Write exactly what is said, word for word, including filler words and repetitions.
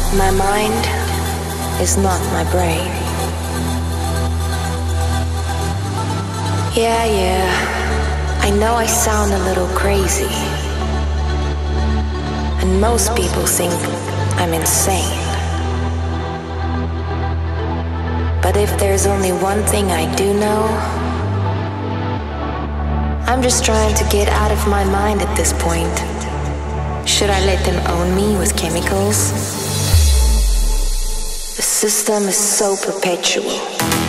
My mind is not my brain. Yeah, yeah, I know I sound a little crazy. And most people think I'm insane. But if there's only one thing I do know, I'm just trying to get out of my mind at this point. Should I let them own me with chemicals? The system is so perpetual.